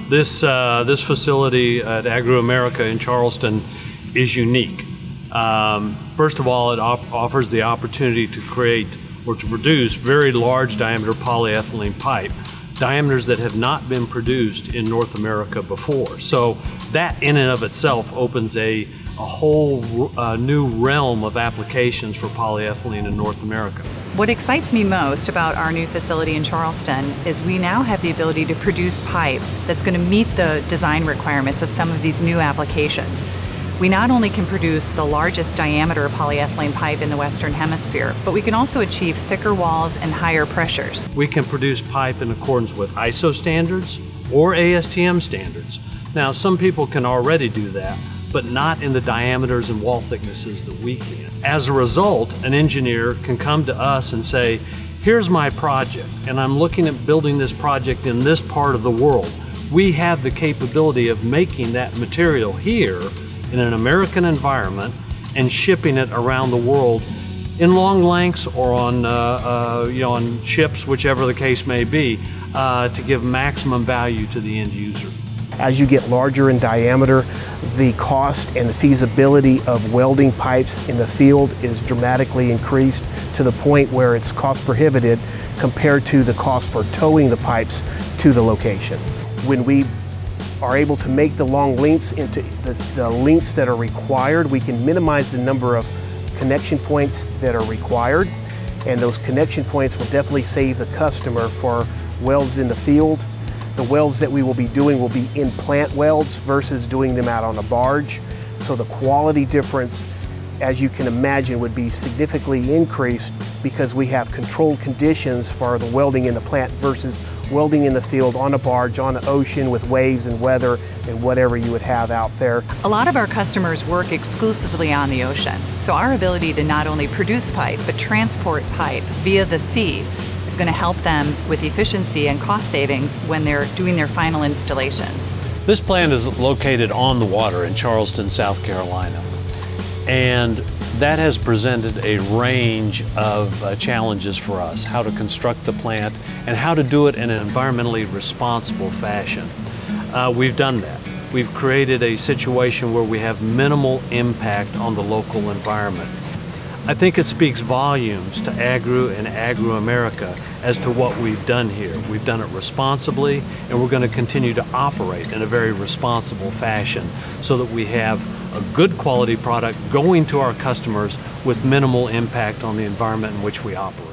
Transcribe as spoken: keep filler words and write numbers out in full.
This, uh, this facility at Agro-America in Charleston is unique. Um, first of all, it op offers the opportunity to create or to produce very large diameter polyethylene pipe, diameters that have not been produced in North America before. So that in and of itself opens a, a whole uh, new realm of applications for polyethylene in North America. What excites me most about our new facility in Charleston is we now have the ability to produce pipe that's going to meet the design requirements of some of these new applications. We not only can produce the largest diameter polyethylene pipe in the Western Hemisphere, but we can also achieve thicker walls and higher pressures. We can produce pipe in accordance with I S O standards or A S T M standards. Now, some people can already do that, but not in the diameters and wall thicknesses that we can. As a result, an engineer can come to us and say, here's my project, and I'm looking at building this project in this part of the world. We have the capability of making that material here in an American environment and shipping it around the world in long lengths or on, uh, uh, you know, on ships, whichever the case may be, uh, to give maximum value to the end user. As you get larger in diameter, the cost and the feasibility of welding pipes in the field is dramatically increased to the point where it's cost prohibitive compared to the cost for towing the pipes to the location. When we are able to make the long lengths into the, the lengths that are required, we can minimize the number of connection points that are required, and those connection points will definitely save the customer for welds in the field. The welds that we will be doing will be in-plant welds versus doing them out on a barge, so the quality difference, as you can imagine, would be significantly increased because we have controlled conditions for the welding in the plant versus welding in the field on a barge, on the ocean with waves and weather and whatever you would have out there. A lot of our customers work exclusively on the ocean, so our ability to not only produce pipe but transport pipe via the sea is going to help them with efficiency and cost savings when they're doing their final installations. This plant is located on the water in Charleston, South Carolina, and that has presented a range of uh, challenges for us, how to construct the plant and how to do it in an environmentally responsible fashion. Uh, we've done that. We've created a situation where we have minimal impact on the local environment. I think it speaks volumes to Agro and Agro-America as to what we've done here. We've done it responsibly, and we're going to continue to operate in a very responsible fashion so that we have a good quality product going to our customers with minimal impact on the environment in which we operate.